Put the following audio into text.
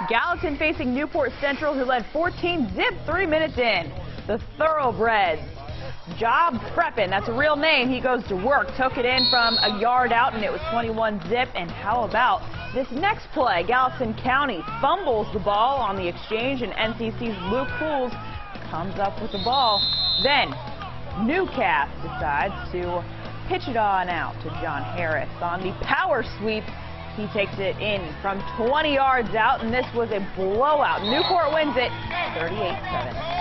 Gallatin facing Newport Central, who led 14-zip 3 minutes in. The Thoroughbreds. Job Preppin', that's a real name. He goes to work, took it in from a yard out, and it was 21-zip. And how about this next play? Gallatin County fumbles the ball on the exchange, and NCC's Luke Pools comes up with the ball. Then Newcast decides to pitch it on out to John Harris on the power sweep. He takes it in from 20 yards out, and this was a blowout. Newport wins it 38-7.